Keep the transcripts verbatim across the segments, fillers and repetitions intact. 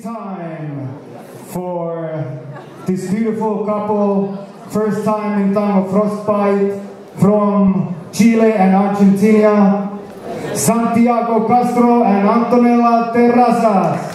time for this beautiful couple, first time in Tango Frostbite, from Chile and Argentina, Santiago Castro and Antonella Terrazas.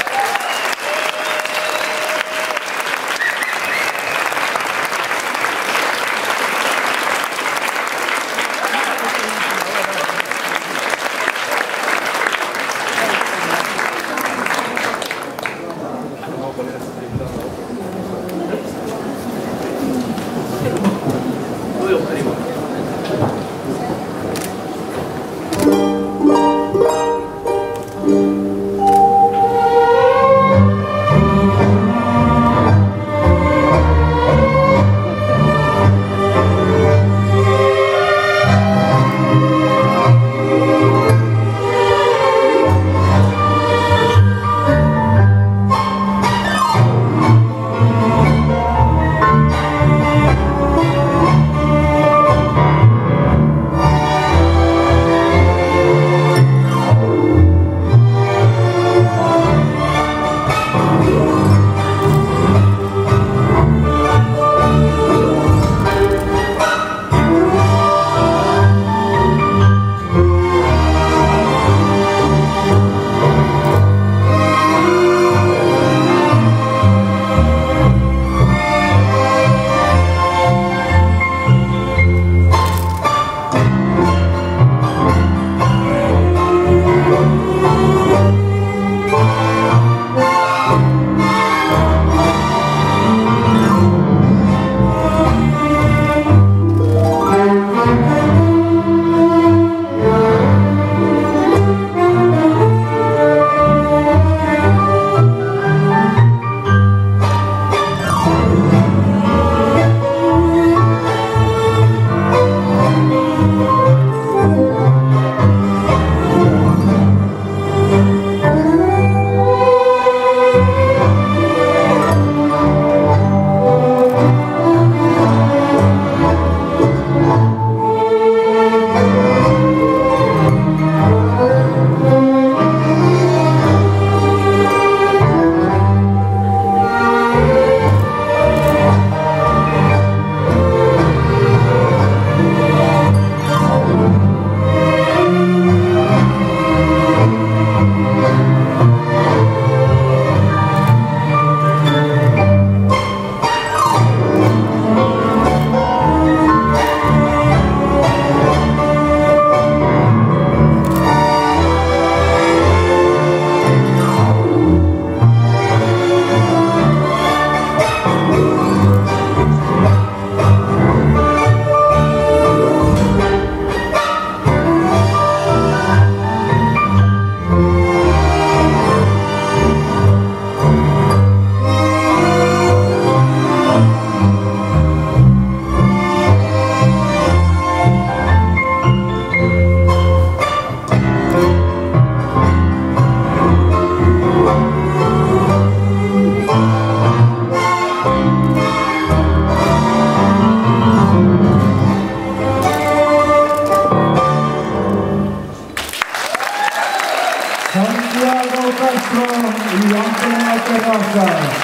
Santiago Castro y Antonella Terrazas.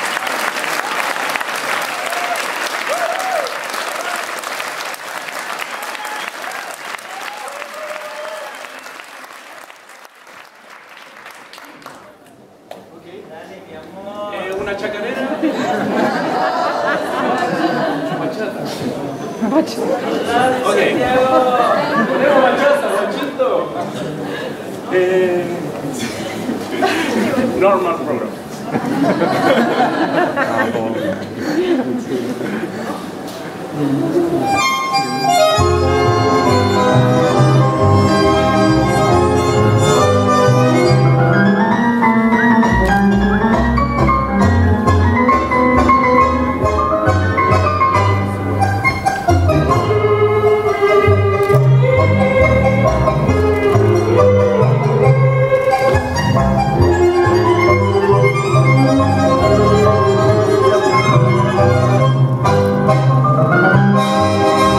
Eh, una chacarera. Bachata. Ok. Tenemos bachata, bachito. Eh, normal program. We'll be right back.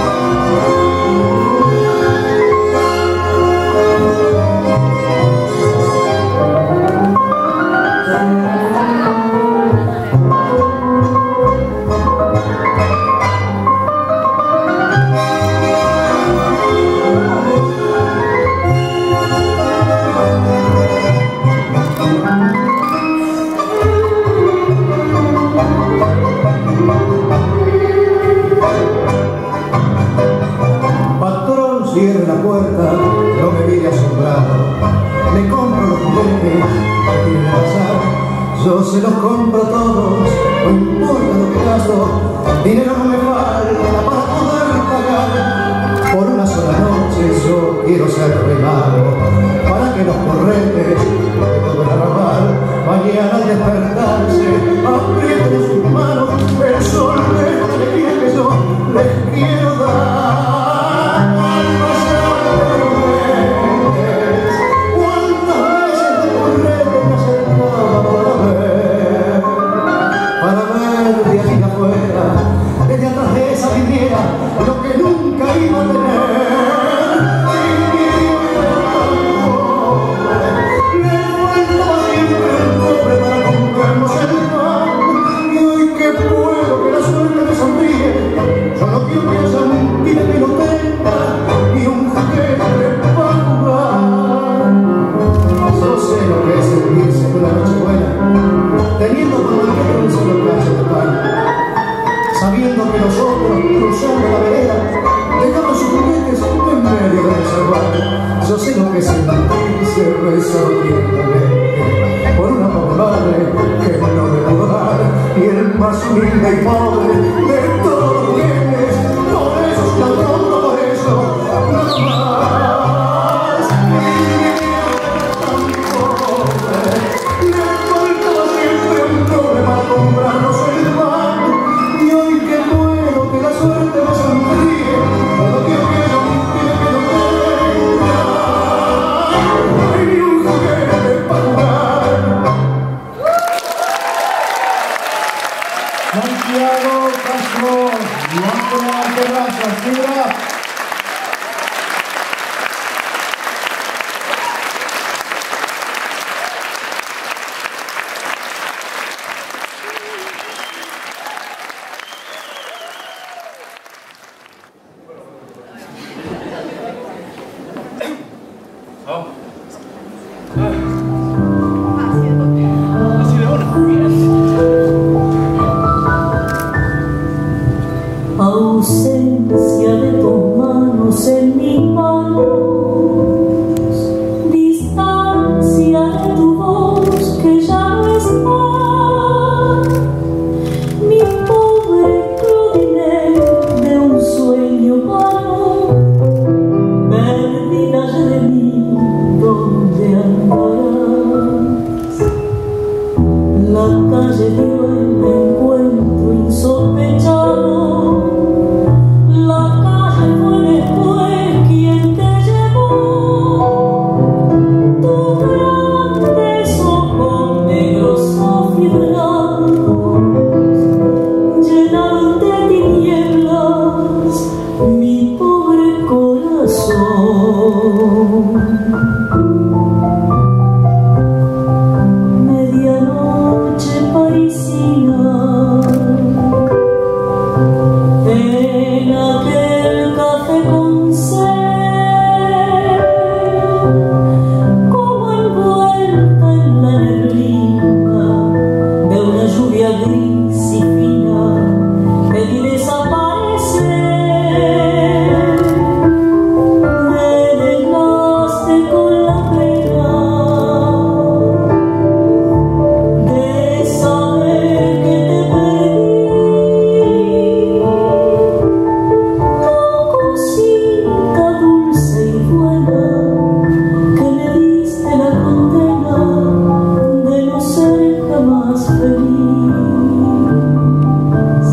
cierre la puerta, no me mire asombrado. Le compro los juguetes que quiere pasar, yo se los compro a todos, no importa lo que gasto, dinero no me falta para poder pagar. Por una sola noche yo quiero ser remado, para que los corretes de todo el arrabal mañana al despertarse aprieten sus manos el sol de la alegría que yo les quiero dar. Desde atrás de esa vidriera, lo que nunca iba a tener. Le faltaba siempre el cobre para comprarnos el pan. Y hoy que puedo, que la suerte me sonríe, yo no quiero que haya un pibe que no tenga ni un juguete para jugar. Yo sé lo que es sentirse en una noche buena, teniendo todo el que un solo cacho de pan, sabiendo que nosotros, cruzando la vereda, dejamos sus juguetes en medio del reservado. Yo sé lo que es sentirse resortientamente por una pobre madre que no me pudo dar, y el más humilde y pobre de todos los bienes, por eso es tan pronto, por eso, nada más. Le faltaba siempre un cobre para comprarnos el pan. Que la suerte me sonríe, no quiero que haya un pibe que no tenga ni un juguete para jugar. Santiago Castro y Antonio Terrazas, ¡Fibra! Ausencia de tus manos en mis manos, distancia de tu voz que ya no está. Mi pobre Claudine de un sueño vano, perdida ya de mí, ¿dónde andarás? La calle dio el encuentro insospechado. Medianoche parisina, en aquel café con sed, como envuelta en la neblina de una lluvia gris y fina, me vi desaparecer. Me dejaste con la pena de saber que te perdí, la cosita dulce y buena que me diste la condena de no ser jamás feliz.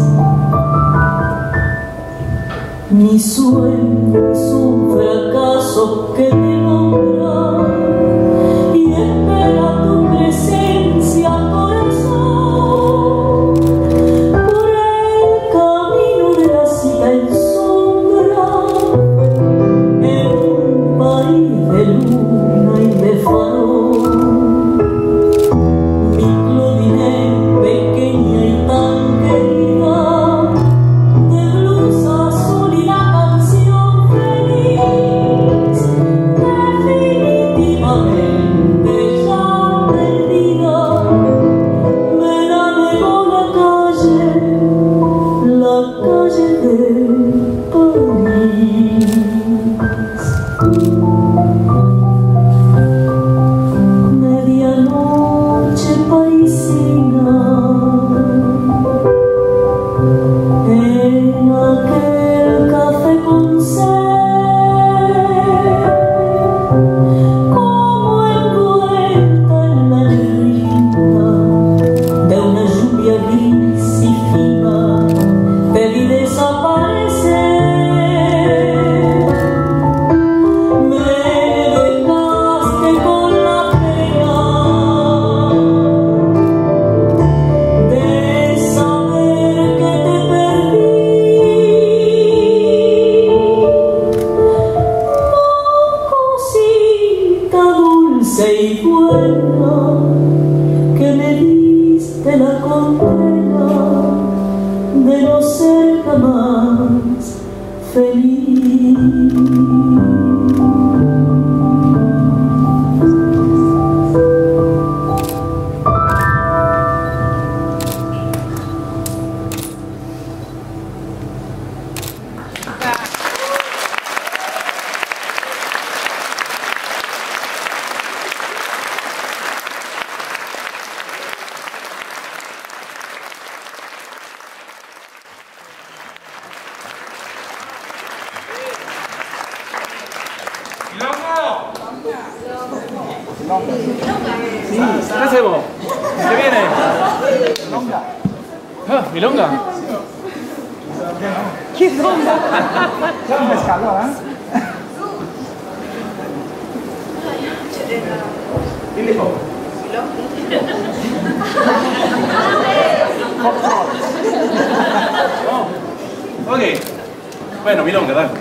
Mi sueño es un fracaso que te nombra y espera tu presencia, corazón, por el camino de la cita en sombra, en un país de luna y de farol. Mi Claudine pequeña y tan querida, de blusa azul y la canción feliz, condena de no ser jamás feliz. ¿Qué hacemos? ¿Qué viene? Milonga. Ah, milonga. ¿Qué onda? Ya me escaló, ¿eh? ¿Quién dijo? Oh. Ok. Bueno, milonga, dale.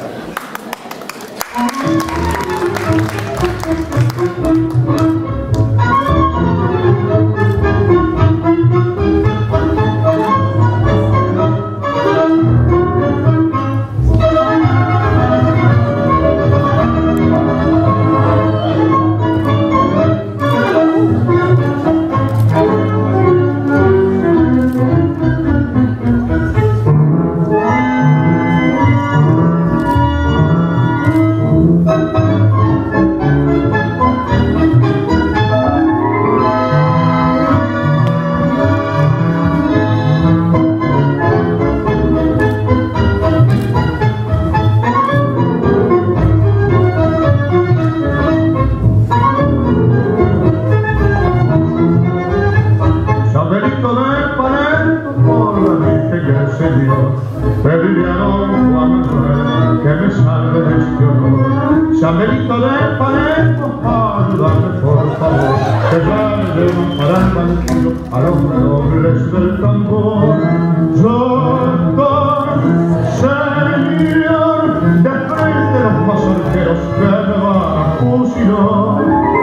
Samerito de Palermo, ayúdame por favor, que ya me debo para el banquillo a los redobles del tambor. Yo estoy, señor, de frente a los mazorqueros que me van a fusilar.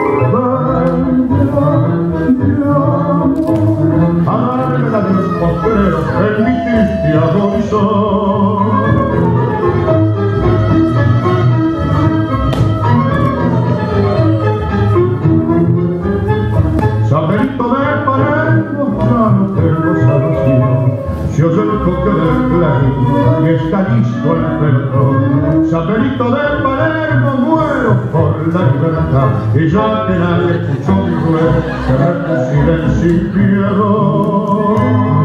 A darme la de los postreros en mi triste agonizón. Samerito de Palermo, ya no tengo salvación. Se oye el toque del clarín y está listo el pelotón. Samerito de Palermo, muero por la libertad. Y ya que nadie escuchó mi ruego, que me fusilen sin piedad.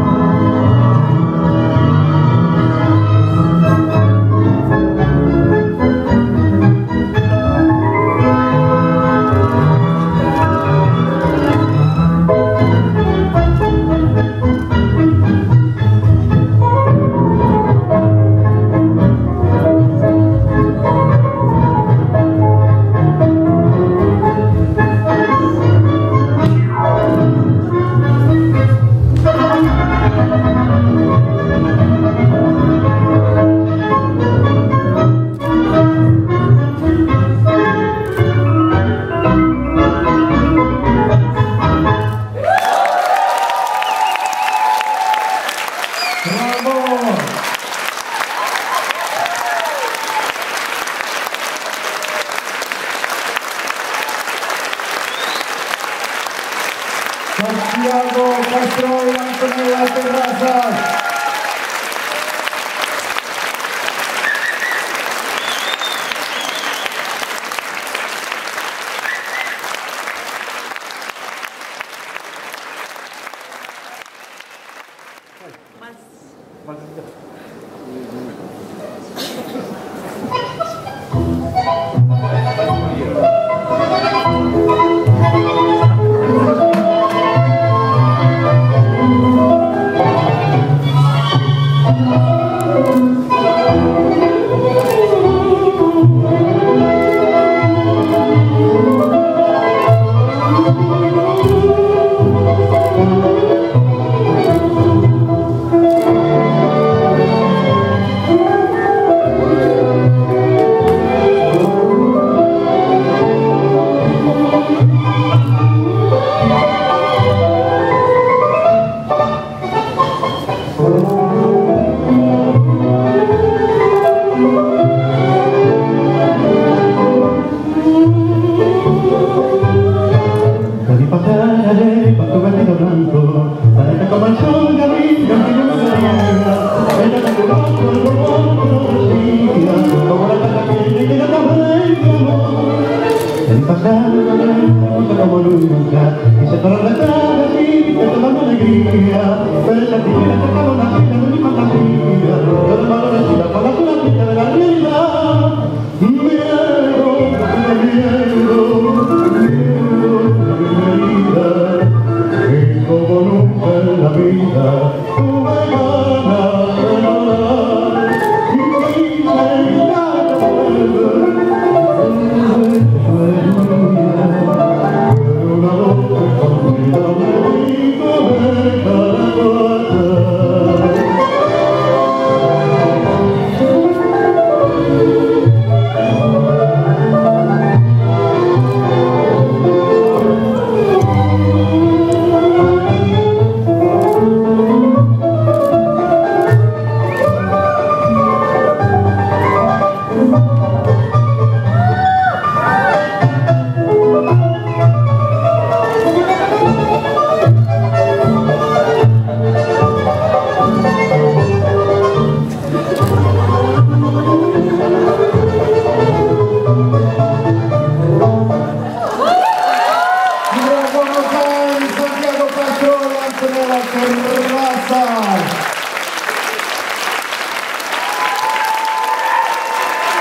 Santiago Castro y Antonella Terrazas. como nunca, y se paró detrás de ti, te tomando alegría, pero en la tijera te acaba una fila de mi fantasía, yo de malo decía, con la plática de la realidad, miedo, miedo, miedo, miedo, y como nunca en la vida, tú me ganas de llorar, y me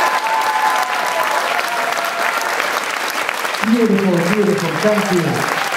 Beautiful, beautiful. Thank you.